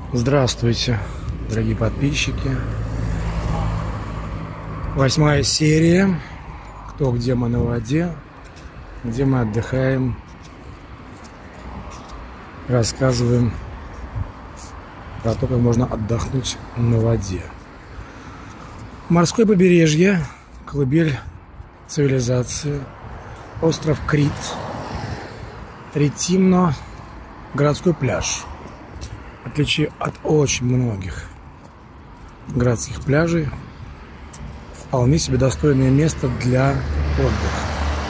Здравствуйте, дорогие подписчики. 8-я серия. Кто где мы на воде, где мы отдыхаем, рассказываем про то, как можно отдохнуть на воде. Морское побережье, колыбель цивилизации, остров Крит, Ретимно, городской пляж. В отличие от очень многих городских пляжей, вполне себе достойное место для отдыха.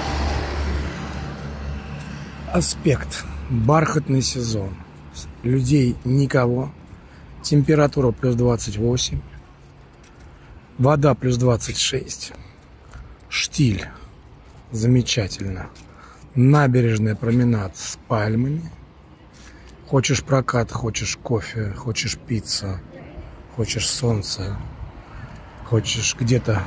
Аспект: бархатный сезон, людей никого, температура плюс 28, вода плюс 26, штиль замечательно, набережная, променад с пальмами. Хочешь прокат, хочешь кофе, хочешь пицца, хочешь солнце, хочешь где-то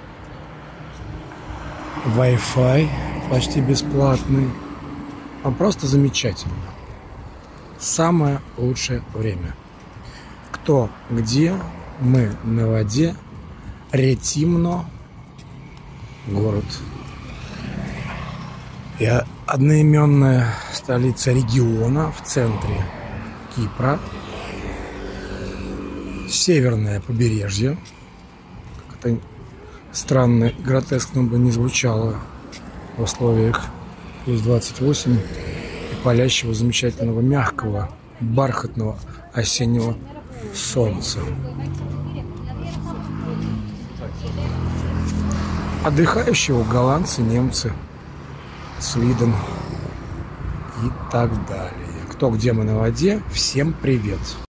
Wi-Fi почти бесплатный. А просто замечательно. Самое лучшее время. Кто где, мы на воде. Ретимно, город. И одноименная столица региона в центре Кипра. Северное побережье. Как это странно и гротескно бы не звучало в условиях плюс 28 и палящего, замечательного, мягкого, бархатного осеннего солнца. Отдыхающие голландцы, немцы с видом и так далее. Кто где мы на воде, всем привет.